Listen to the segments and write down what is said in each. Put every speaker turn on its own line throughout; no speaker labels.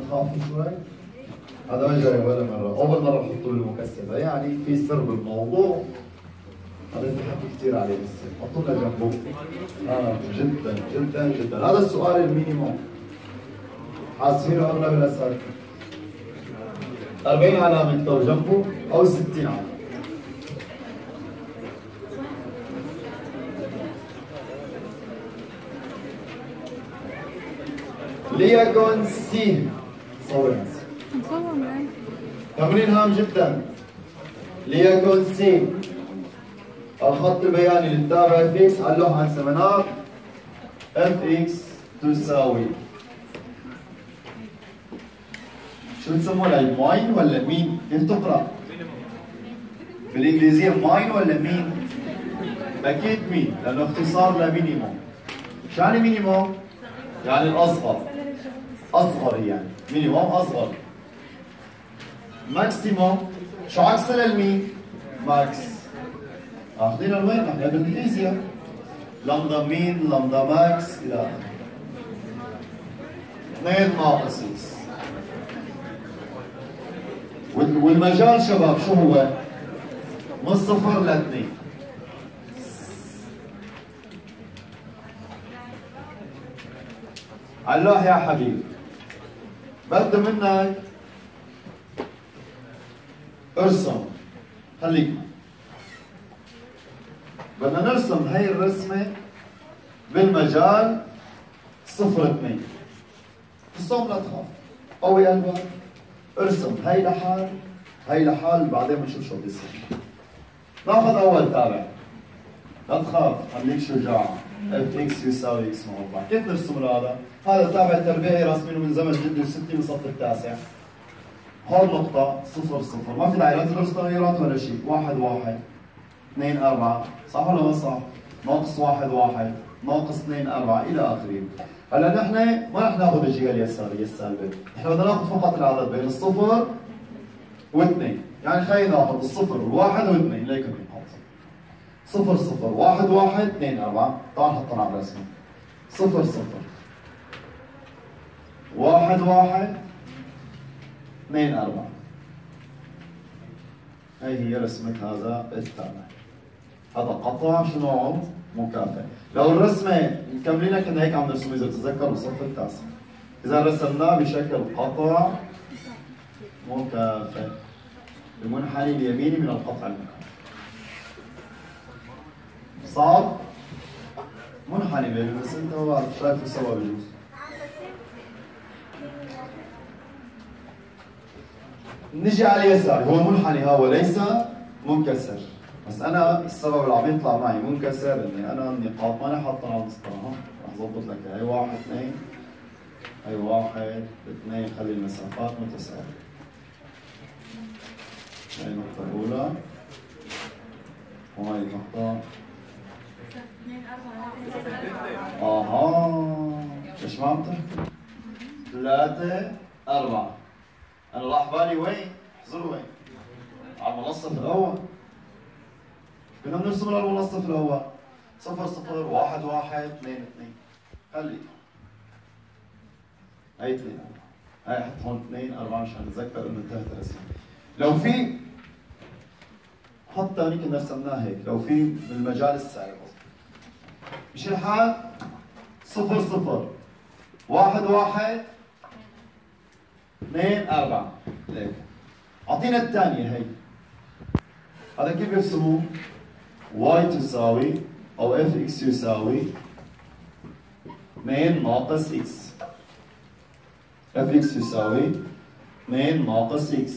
بتخافوا شوي؟ هذا ما جاي ولا مرة، أول مرة بحطوا له المكثفة، يعني في سر بالموضوع. هذا بحكي كثير عليه السر، حطوا لنا جنبه. جدا جدا جدا، هذا السؤال المينيموم. حاسبينه أغلب الأسئلة. 40 علامة اكتبوا جنبه أو 60 علامة. ليكن سي. صور تمرين هام جدا. ليكن سي الخط البياني للتابع اف اكس على اللوحة عن سمنار اف اكس تساوي شو بتسموها؟ ماين ولا مين؟ كيف تقرأ؟ بالإنجليزية ماين ولا مين؟ أكيد مين، لأنه اختصار لمينيموم. شو يعني مينيموم؟ يعني الأصغر. أصغر يعني، مينيموم أصغر. ماكسيموم شو عكس للمين؟ ماكس. اخذينا لوين؟ نحن بالفيزياء. لامدا مين، لامدا ماكس إلى آخره. 2 ناقص اكس. والمجال شباب شو هو؟ من 0 ل 2. على اللوح يا حبيبي بدي منك ارسم. خليك بدنا نرسم هي الرسمة بالمجال 0-2. الصوم لا تخاف، قوي قلبك، ارسم هي لحال هي لحال، بعدين بنشوف شو بيصير. ناخذ أول تابع، لا تخاف، خليك شجاع. اف اكس يساوي اكس مربع، كيف نرسم هذا؟ هذا تابع تربيعي راسمينه من زمن جدي وستي من الصف التاسع. هون نقطة 0-0، ما في داعي لا تدرس تغيرات ولا شيء. 1-1 2-4، صح ولا ما صح؟ ناقص 1-1 ناقص 2-4 إلى آخره. هلا نحن ما رح ناخذ الجهة اليسارية السالبة، نحن بدنا ناخذ فقط العدد بين الصفر واثنين، يعني خلينا ناخذ الصفر والواحد واثنين، ليكن نحط 0-0 1-1 2-4، تعال نحطهم على الرسمة. 0-0 1-1 2-4. هي هي رسمة هذا التابع. هذا قطع شو نوعه؟ مكافئ. لو الرسمة مكملينها كنا هيك عم نرسم إذا بتتذكروا بالصف التاسع. إذا رسمناه بشكل قطع مكافئ المنحني اليميني من القطع المكافئ. صعب؟ منحني بيبي بس أنت ما بعرف شايفه سوا بجوز. نجي على اليسار، هو منحني ها وليس منكسر، بس انا السبب اللي عم يطلع معي منكسر اني انا النقاط ماني حاطها على المسطره. رح ظبط لك هي 1 2 هي 1 2، خلي المسافات متساويه. هي النقطة الأولى وهي النقطة. ايش ما عم تحكي؟ 3 4. أنا راح بالي وين؟ احذروا وين؟ على المنصف الأول. كنا بنرسم على المنصف الأول 0-0 1-1 2-2. خلي هي 2 هي حط هون 2-4 مشان نتذكر إنه انتهت الرسمة. لو في خط ثاني كنا رسمناه هيك، لو في بالمجال السالب مش الحال 0-0 1-1 2-4. ليك اعطينا الثانية هي. هذا كيف يرسموه؟ y تساوي او f(x) يساوي 2 ناقص x. f(x) يساوي 2 ناقص x.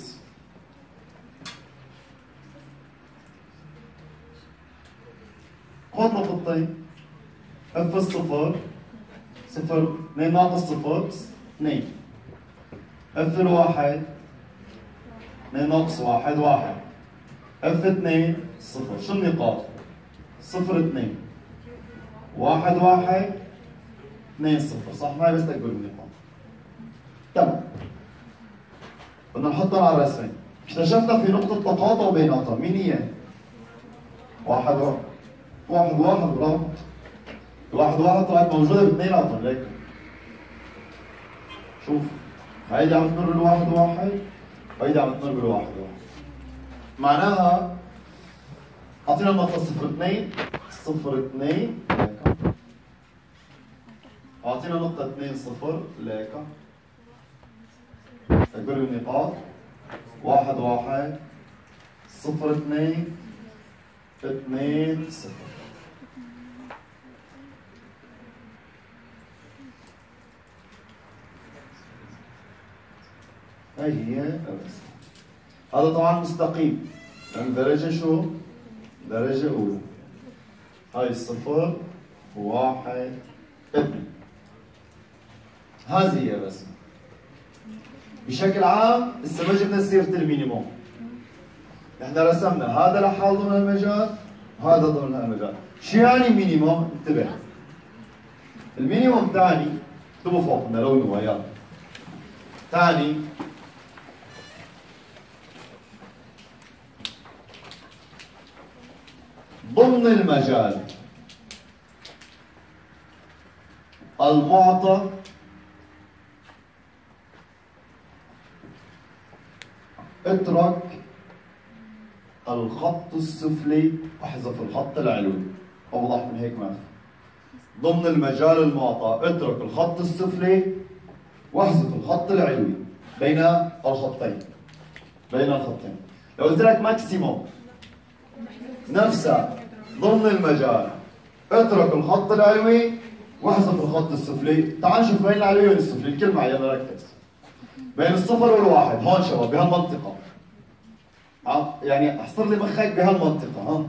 خذ نقطتين. f الصفر 0 2 ناقص 0 2. اف الواحد 2 ناقص 1 1. اف 2 0. شو النقاط؟ 0 2 1 1 2 0، صح؟ معي بس تكبر النقاط. تمام. بدنا نحطها على الرسمة. اكتشفنا في نقطة تقاطع بيناتهم، مين هي؟ 1 1 1 1. برافو. 1 1 طلعت موجودة باثنيناتهم، ليك. شوف هيدي عم تمر بالواحد واحد وهيدي عم تمر بالواحد واحد. معناها اعطينا النقطة 0 2 0 2 ليكا. اعطينا نقطة 2 0 ليكا. اقول النقاط 1 1 0 2 2 0. هاي هي الرسمة. هذا طبعا مستقيم لأن درجة شو؟ درجة أولى. هاي 0 1 2. هذه هي الرسمة. بشكل عام هسه ما جبنا سيرة المينيموم. احنا رسمنا هذا لحال ضمن المجال وهذا ضمن المجال. شو يعني مينيموم؟ انتبه. المينيموم تاني اكتبوا فوق نلونه يلا. تاني ضمن المجال المعطى اترك الخط السفلي واحذف الخط العلوي. اوضح من هيك ما في. ضمن المجال المعطى اترك الخط السفلي واحذف الخط العلوي بين الخطين. بين الخطين. لو قلت لك ماكسيموم نفسها ضمن المجال اترك الخط العلوي واحذف الخط السفلي. تعال نشوف بين العلوي والسفلي الكل معي يلا ركز. بين الصفر والواحد هون شباب بهالمنطقة. يعني احصر لي مخك بهالمنطقة ها.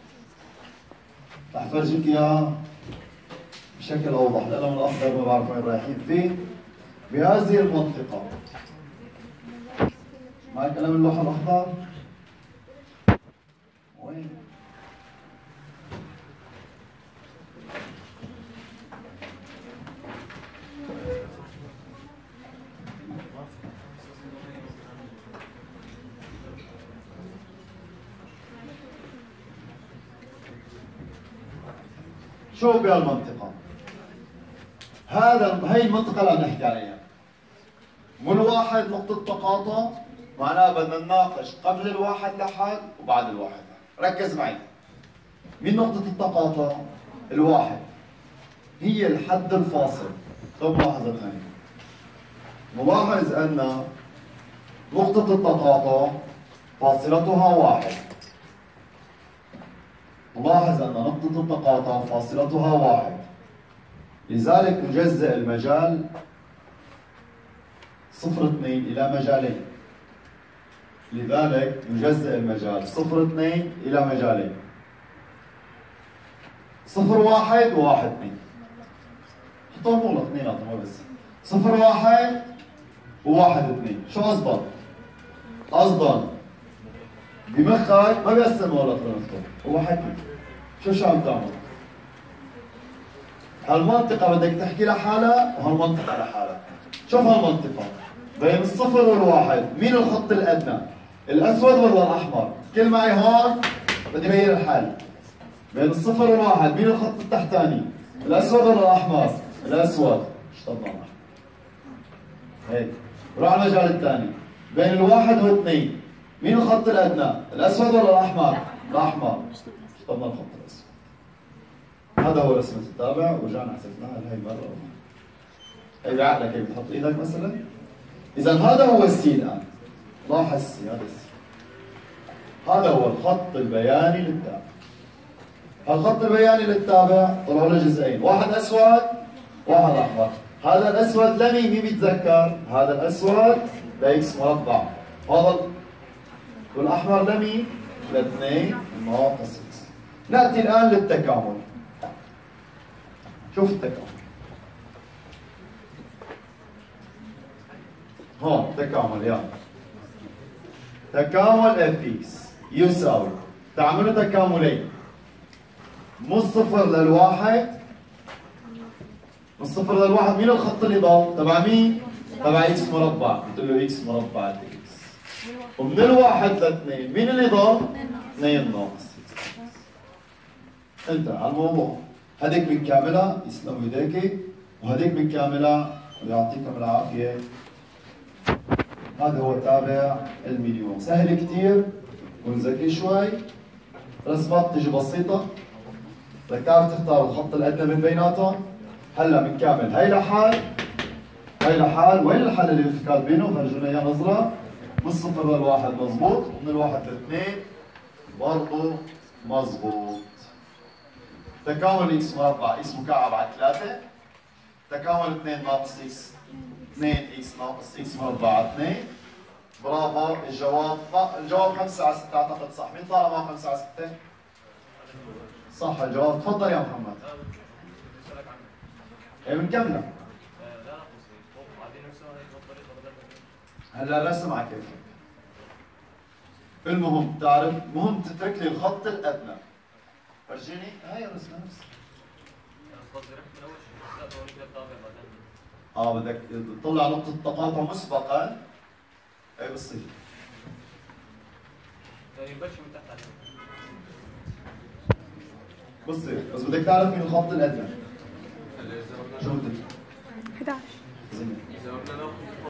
رح افرجيك اياها بشكل اوضح لانه من الاخضر ما بعرف وين رايحين فيه. بهذه المنطقة. معي قلم اللوحة الاخضر؟ وين؟ شو بهالمنطقة؟ هي المنطقة اللي عم نحكي عليها. مو الواحد نقطة تقاطع، معناها بدنا نناقش قبل الواحد لحد وبعد الواحد لحد. ركز معي. مين نقطة التقاطع؟ الواحد. هي الحد الفاصل. طب ملاحظة ثانية. نلاحظ أن نقطة التقاطع فاصلتها واحد. نلاحظ أن نقطة التقاطع فاصلتها واحد. لذلك نجزئ المجال 0.2 إلى مجالين. لذلك نجزئ المجال 0.2 إلى مجالين. 0.1 و 1.2. حطوا مغلق اثنيناتهم مو بس. 0.1 و 1.2. شو قصدك؟ قصدا بمخك ما بيقسم مغلق لنفسه، هو حكي. شو عم تعمل؟ هالمنطقة بدك تحكي لحالها وهالمنطقة لحالها. شوف هالمنطقة بين الصفر والواحد، مين الخط الأدنى؟ الأسود ولا الأحمر؟ كل معي هون بدي بين الحال. بين الصفر والواحد، مين الخط التحتاني؟ الأسود ولا الأحمر؟ الأسود. اشطبنا هيك. روح على المجال الثاني. بين الواحد واثنين، مين الخط الأدنى؟ الأسود ولا الأحمر؟ الأحمر. اشطبنا الخط الأسود. هذا هو رسمة التابع ورجعنا حسبناها لهي المرة. هي بعقلك هيك بتحط ايدك مثلا. إذا هذا هو السي الآن. لاحظ السي هذا السي. هذا هو الخط البياني للتابع. الخط البياني للتابع طلعوا له جزئين، واحد أسود واحد أحمر. هذا الأسود لمين؟ مين بيتذكر؟ هذا الأسود لإكس مربع. هذا والأحمر لمين؟ ل2 ناقص إكس. نأتي الآن للتكامل. شوف التكامل. هون تكامل يلا. تكامل اف اكس يساوي، تعملوا تكاملين. من الصفر للواحد، من الصفر للواحد مين الخط اللي ضل؟ تبع مين؟ تبع اكس مربع، بتقول له اكس مربع اكس. ومن الواحد لاثنين مين اللي ضل؟ 2 ناقص اكس. انتهى الموضوع. هذيك بنكملها، يسلموا ايديك، وهذيك بنكملها ويعطيكم العافيه. هذا هو تابع المينيموم. سهل كثير، كن ذكي شوي، رسمات تجي بسيطة، بدك تعرف تختار الخط الأدنى من بيناتهم. هلا بنكمل هي لحال هي لحال، وين الحل اللي بفكر بينه؟ فرجونا اياه نظرة. من الصفر للواحد مضبوط، ومن الواحد لاثنين برضه مضبوط. تكامل اكس مربع اكس مكعب على 3، تكامل 2 ناقص اكس 2 اكس ناقص اكس مربع على 2. برافو، الجواب 5 على 6 اعتقد صح. مين طالع معه 5 على 6؟ صح الجواب. تفضل يا محمد. ايه بنكملها. هلا الرسم على كيفك. المهم تعرف، مهم تترك لي الخط الادنى. فرجيني هاي الرسمه نفسها. بدك تطلع نقطة التقاطع مسبقا. اي بتصير. يعني بلش من تحت على بصير، بس بدك تعرف مين الخط الادنى.